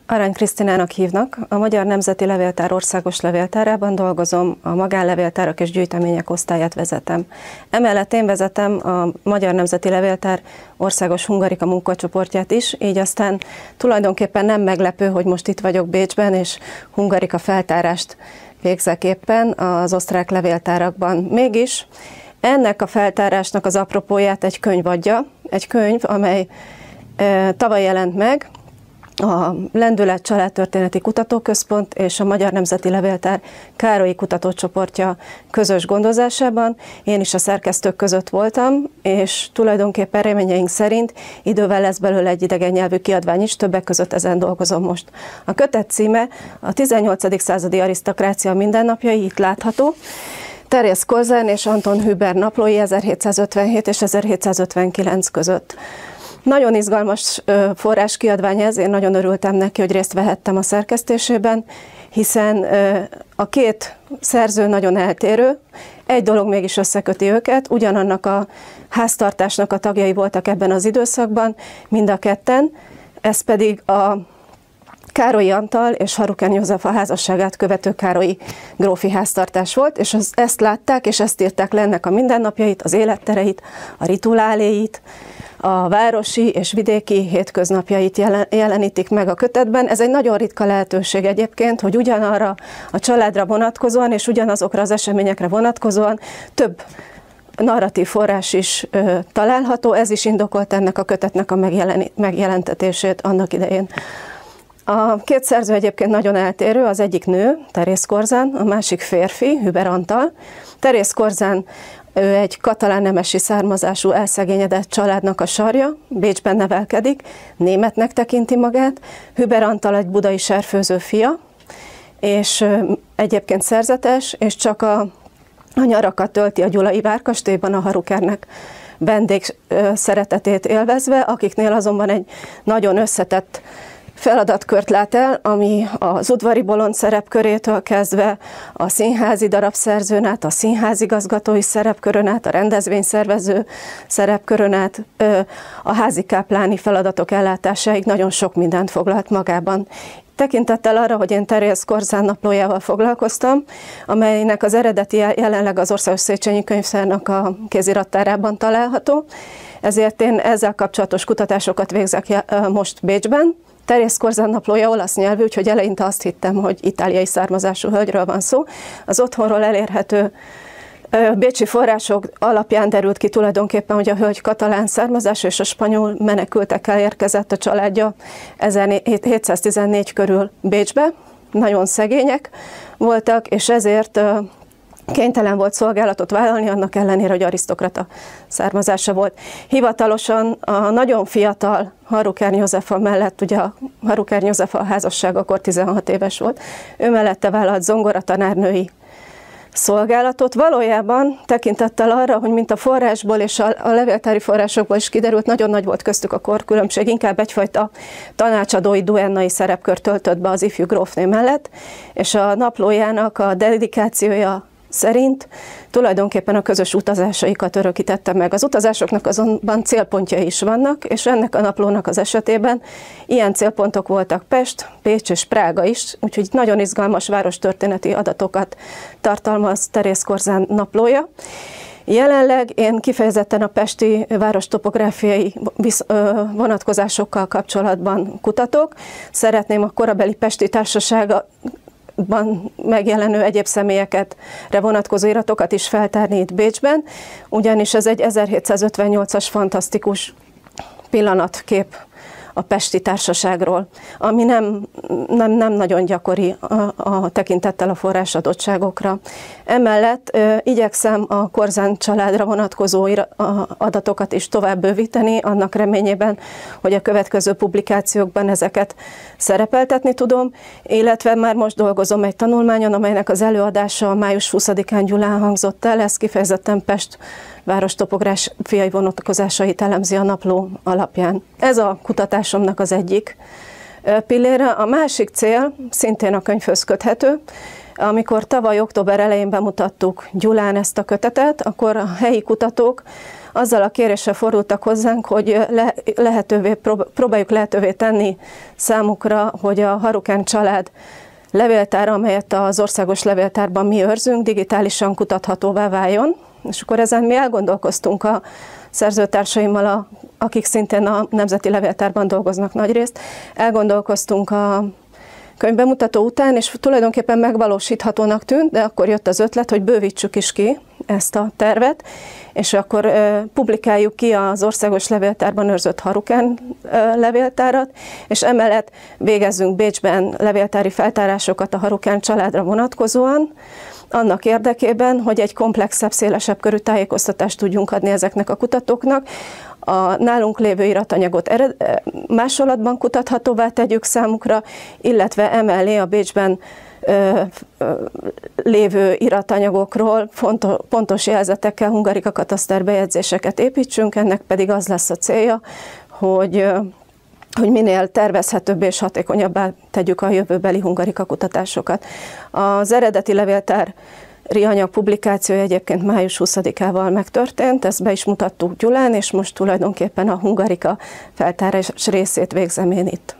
Arany Krisztinának hívnak, a Magyar Nemzeti Levéltár országos levéltárában dolgozom, a magánlevéltárak és gyűjtemények osztályát vezetem. Emellett én vezetem a Magyar Nemzeti Levéltár országos hungarika munkacsoportját is, így aztán tulajdonképpen nem meglepő, hogy most itt vagyok Bécsben, és hungarika feltárást végzek éppen az osztrák levéltárakban. Mégis ennek a feltárásnak az apropóját egy könyv adja, egy könyv, amely tavaly jelent meg, a Lendület Családtörténeti Kutatóközpont és a Magyar Nemzeti Levéltár Károlyi Kutatócsoportja közös gondozásában. Én is a szerkesztők között voltam, és tulajdonképpen reményeink szerint idővel lesz belőle egy idegen nyelvű kiadvány is, többek között ezen dolgozom most. A kötet címe a 18. századi arisztokrácia mindennapjai, itt látható. Therese Corzin és Anton Huber naplói 1757 és 1759 között. Nagyon izgalmas forráskiadvány ez, én nagyon örültem neki, hogy részt vehettem a szerkesztésében, hiszen a két szerző nagyon eltérő, egy dolog mégis összeköti őket, ugyanannak a háztartásnak a tagjai voltak ebben az időszakban, mind a ketten, ez pedig a Károlyi Antal és Harukán Józsefa házasságát követő Károlyi grófi háztartás volt, és ezt látták, és ezt írták le ennek a mindennapjait, az élettereit, a rituáléit, a városi és vidéki hétköznapjait jelenítik meg a kötetben. Ez egy nagyon ritka lehetőség egyébként, hogy ugyanarra a családra vonatkozóan és ugyanazokra az eseményekre vonatkozóan több narratív forrás is található, ez is indokolt ennek a kötetnek a megjelentetését annak idején. A két szerző egyébként nagyon eltérő, az egyik nő, Therese Corzin, a másik férfi, Huber Antal. Therese Corzin ő egy katalán nemesi származású elszegényedett családnak a sarja, Bécsben nevelkedik, németnek tekinti magát. Huber Antal egy budai serfőző fia, és egyébként szerzetes, és csak a nyarakat tölti a gyulai várkastélyban a Harukernek vendég szeretetét élvezve, akiknél azonban egy nagyon összetett feladatkört lát el, ami az udvari bolond szerepkörétől kezdve a színházi darabszerzőn át, a színházigazgatói szerepkörön át, a rendezvényszervező szerepkörön át, a házi kápláni feladatok ellátásáig nagyon sok mindent foglalt magában. Tekintettel arra, hogy én Therese Corzin naplójával foglalkoztam, amelynek az eredeti jelenleg az Országos Széchenyi Könyvtárnak a kézirattárában található, ezért én ezzel kapcsolatos kutatásokat végzek most Bécsben. Therese Corzin naplója olasz nyelvű, úgyhogy eleinte azt hittem, hogy itáliai származású hölgyről van szó. Az otthonról elérhető bécsi források alapján derült ki tulajdonképpen, hogy a hölgy katalán származású és a spanyol menekültekkel érkezett a családja 1714 körül Bécsbe. Nagyon szegények voltak, és ezért kénytelen volt szolgálatot vállalni, annak ellenére, hogy arisztokrata származása volt. Hivatalosan a nagyon fiatal Harukán Józsefa mellett, ugye a Harukán Józsefa házasság akkor 16 éves volt, ő mellette vállalt zongoratanárnői szolgálatot. Valójában tekintettel arra, hogy mint a forrásból és a levéltári forrásokból is kiderült, nagyon nagy volt köztük a korkülönbség, inkább egyfajta tanácsadói, duennai szerepkört töltött be az ifjú grófné mellett, és a naplójának a dedikációja szerint tulajdonképpen a közös utazásaikat örökítette meg. Az utazásoknak azonban célpontjai is vannak, és ennek a naplónak az esetében ilyen célpontok voltak Pest, Pécs és Prága is, úgyhogy nagyon izgalmas várostörténeti adatokat tartalmaz Therese Corzin naplója. Jelenleg én kifejezetten a pesti várostopográfiai vonatkozásokkal kapcsolatban kutatok. Szeretném a korabeli pesti társaságban megjelenő egyéb személyekre vonatkozó iratokat is feltárni itt Bécsben, ugyanis ez egy 1758-as fantasztikus pillanatkép a pesti társaságról, ami nem nagyon gyakori a tekintettel a forrásadottságokra. Emellett igyekszem a Corzin családra vonatkozó adatokat is tovább bővíteni, annak reményében, hogy a következő publikációkban ezeket szerepeltetni tudom, illetve már most dolgozom egy tanulmányon, amelynek az előadása május 20-án Gyulán hangzott el, ez kifejezetten Pest várostopográfiai vonatkozásait elemzi a napló alapján. Ez a kutatásomnak az egyik pillére. A másik cél szintén a könyvhöz köthető. Amikor tavaly október elején bemutattuk Gyulán ezt a kötetet, akkor a helyi kutatók azzal a kéréssel fordultak hozzánk, hogy próbáljuk lehetővé tenni számukra, hogy a Harukán család levéltára, amelyet az országos levéltárban mi őrzünk, digitálisan kutathatóvá váljon. És akkor ezen mi elgondolkoztunk a szerzőtársaimmal, akik szintén a Nemzeti Levéltárban dolgoznak nagyrészt, elgondolkoztunk a könyvbemutató után, és tulajdonképpen megvalósíthatónak tűnt, de akkor jött az ötlet, hogy bővítsük is ki ezt a tervet, és akkor publikáljuk ki az országos levéltárban őrzött Harukán levéltárat, és emellett végezzünk Bécsben levéltári feltárásokat a Harukán családra vonatkozóan, annak érdekében, hogy egy komplexebb, szélesebb körű tájékoztatást tudjunk adni ezeknek a kutatóknak. A nálunk lévő iratanyagot másolatban kutathatóvá tegyük számukra, illetve emellé a Bécsben lévő iratanyagokról pontos jelzetekkel hungarika kataszter bejegyzéseket építsünk, ennek pedig az lesz a célja, hogy minél tervezhetőbbé és hatékonyabbá tegyük a jövőbeli hungarika kutatásokat. Az eredeti levéltári anyag publikációja egyébként május 20-ával megtörtént, ezt be is mutattuk Gyulán, és most tulajdonképpen a hungarika feltárás részét végzem én itt.